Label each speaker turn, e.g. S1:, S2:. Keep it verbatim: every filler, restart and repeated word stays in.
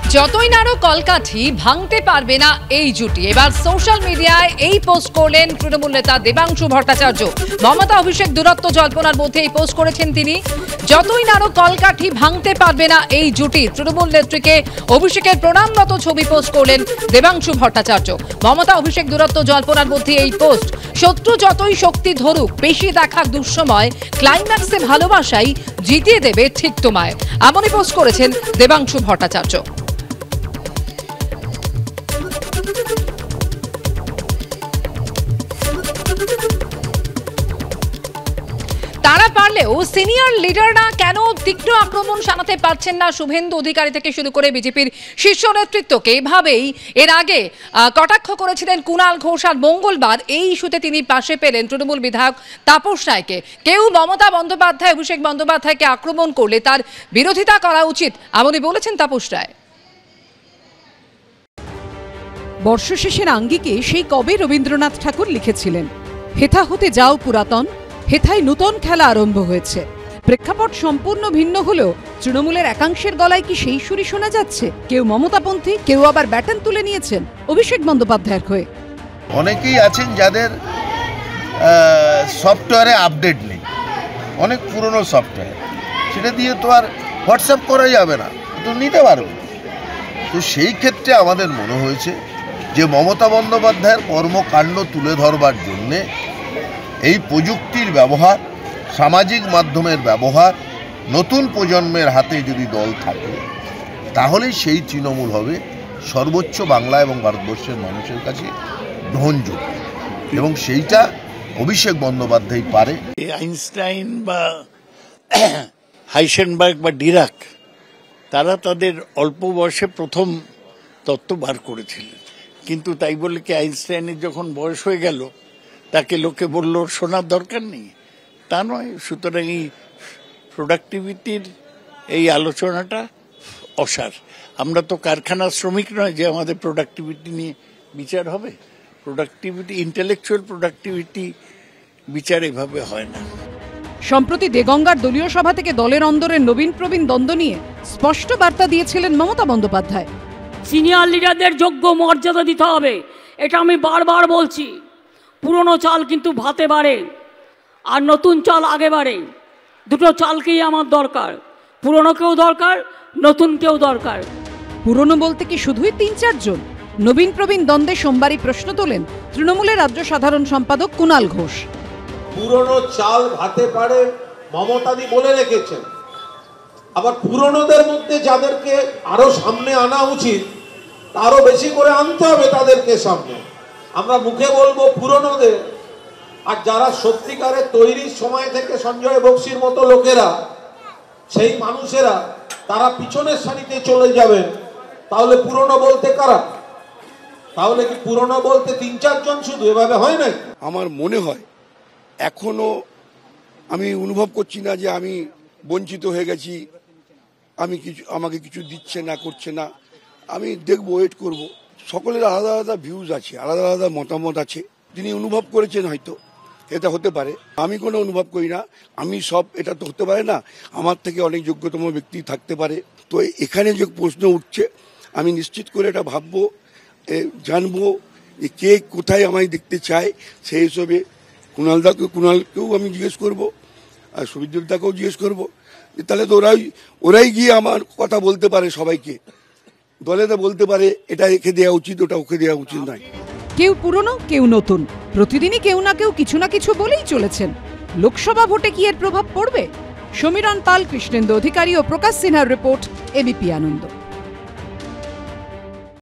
S1: যতই নাড়ো কলকাঠি ভাঙতে পারবে না এই জুটি। এবার সোশ্যাল মিডিয়ায় এই পোস্ট করলেন তৃণমূল নেতা দেবাংশু ভট্টাচার্য। মমতা অভিষেক দূরত্ব জল্পনার মধ্যে এই পোস্ট করেছেন তিনি। যতই নাড়ো কলকাঠি ভাঙতে পারবে না এই জুটি। তৃণমূল নেত্রীকে অভিষেকের প্রণামরত ছবি পোস্ট করলেন দেবাংশু ভট্টাচার্য। মমতা অভিষেক দূরত্ব জল্পনার মধ্যে এই পোস্ট। শত্রু যতই শক্তি ধরুক, পেশি দেখা দুঃসময়, ক্লাইম্যাক্সে ভালোবাসাই জিতিয়ে দেবে ঠিক তোমায়, এমনই পোস্ট করেছেন দেবাংশু ভট্টাচার্য। তারা পারলেও সিনিয়র লিডাররা কেন তীক্ষ্ণ আক্রমণ শানাতে পারছেন না শুভেন্দু অধিকারী থেকে শুরু করে বিজেপির শীর্ষ নেতৃত্বকে? এভাবেই এর আগে কটাক্ষ করেছিলেন কুণাল ঘোষ, আর মঙ্গলবার এই ইস্যুতে তিনি পাশে পেলেন তৃণমূল বিধায়ক তাপস রায়কে। কেউ মমতা বন্দ্যোপাধ্যায় অভিষেক বন্দ্যোপাধ্যায়কে আক্রমণ করলে তার বিরোধিতা করা উচিত, এমনই বলেছেন তাপস রায়।
S2: বর্ষশেষের আঙ্গিকে সেই কবে রবীন্দ্রনাথ ঠাকুর লিখেছিলেন, হেথা হতে যাও পুরাতন, হেথায় নূতন খেলা আরম্ভ হয়েছে। প্রেক্ষাপট সম্পূর্ণ ভিন্ন হলেও তৃণমূলের একাংশের গলায় কি সেই সুরই শোনা যাচ্ছে? কেউ মমতাপন্থী, কেউ আবার ব্যাটন তুলে নিয়েছেন অভিষেক বন্দ্যোপাধ্যায়ের হয়ে।
S3: অনেকেই আছেন যাদের সফটওয়্যারে আপডেট নেই, অনেক পুরনো সফটওয়্যার, সেটা দিয়ে তো আর হোয়াটসঅ্যাপ করা যাবে না, তো নিতে পারবে। তো সেই ক্ষেত্রে আমাদের মনে হয়েছে যে মমতা বন্দ্যোপাধ্যায়ের কর্মকাণ্ড তুলে ধরবার জন্যে এই প্রযুক্তির ব্যবহার, সামাজিক মাধ্যমের ব্যবহার, নতুন প্রজন্মের হাতে যদি দল থাকে তাহলে সেই তৃণমূল হবে সর্বোচ্চ বাংলা এবং ভারতবর্ষের মানুষের কাছে গ্রহণযোগ্য, এবং সেইটা অভিষেক বন্দ্যোপাধ্যায় পারে।
S4: আইনস্টাইন বা হাইসেনবার্গ বা ডিরাক, তারা তাদের অল্প বয়সে প্রথম তত্ত্ব বার করেছিলেন, কিন্তু তাই বলে কি আইনস্টাইনের যখন বয়স হয়ে গেল তাকে লোকে বলল শোনার দরকার নেই? তা নয়। সুতরাং এই প্রোডাক্টিভিটির এই আলোচনাটা অসার। আমরা তো কারখানার শ্রমিক নয় যে আমাদের প্রোডাক্টিভিটি নিয়ে বিচার হবে। প্রোডাক্টিভিটি, ইন্টেলেকচুয়াল প্রোডাক্টিভিটি বিচার এভাবে হয় না।
S2: সম্প্রতি দেগঙ্গার দলীয় সভা থেকে দলের অন্দরের নবীন প্রবীণ দ্বন্দ্ব নিয়ে স্পষ্ট বার্তা দিয়েছিলেন মমতা বন্দ্যোপাধ্যায়।
S5: সিনিয়র লিডারদের যোগ্য মর্যাদা দিতে হবে, এটা আমি বারবার বলছি। পুরনো চাল কিন্তু ভাতে বাড়ে, আর নতুন চাল আগে বাড়ে। দুটো চালকেই আমার দরকার, পুরনোকেও দরকার, নতুনকেও দরকার।
S2: পুরনো বলতে কি শুধুই তিন চারজন? নবীন প্রবীণ দ্বন্দ্বে সোমবারই প্রশ্ন তোলেন তৃণমূলের রাজ্য সাধারণ সম্পাদক কুণাল ঘোষ।
S6: পুরনো চাল ভাতে পারে মমতাদি বলে রেখেছেন, আবার পুরনোদের মধ্যে যাদেরকে আরো সামনে আনা উচিত আরো বেশি করে আনতে হবে তাদেরকে সামনে। আমরা মুখে বলবো পুরনোদের, আর যারা সত্যিকারের তৈরির সময় থেকে সঞ্জয় বক্সির মতো লোকেরা, সেই মানুষেরা তারা পিছনের সারিতে চলে যাবেন। তাহলে পুরনো বলতে কারা? তাহলে কি পুরনো বলতে তিন চারজন শুধু? এভাবে হয় না।
S7: আমার মনে হয় এখনো আমি অনুভব করছি না যে আমি বঞ্চিত হয়ে গেছি, আমি কিছু, আমাকে কিছু দিচ্ছে না, করছে না। আমি দেখবো, ওয়েট করব। সকলের আলাদা আলাদা ভিউজ আছে, আলাদা আলাদা মতামত আছে। তিনি অনুভব করেছেন, হয়তো এটা হতে পারে। আমি কোনো অনুভব করি না। আমি সব, এটা তো হতে পারে না, আমার থেকে অনেক যোগ্যতম ব্যক্তি থাকতে পারে। তো এখানে যে প্রশ্ন উঠছে, আমি নিশ্চিত করে এটা ভাববো, জানবো যে কে কোথায় আমায় দেখতে চায়। সেই হিসেবে কুণালদাকে কুণালকেও আমি জিজ্ঞেস করবো, আর সুবিদ্যুৎদাকেও জিজ্ঞেস করবো, তাহলে তো ওরাই ওরাই গিয়ে আমার কথা বলতে পারে সবাইকে। দলে তো বলতে পারে এটা একে দেওয়া উচিত, ওটা ওকে দেওয়া উচিত নয়।
S2: কেউ পুরনো, কেউ নতুন, প্রতিদিনই কেউ না কেউ কিছু না কিছু বলেই চলেছেন। লোকসভা ভোটে কি এর প্রভাব পড়বে? সমীরণ পাল, কৃষ্ণেন্দু অধিকারী ও প্রকাশ সিনহার রিপোর্ট, এবিপি আনন্দ।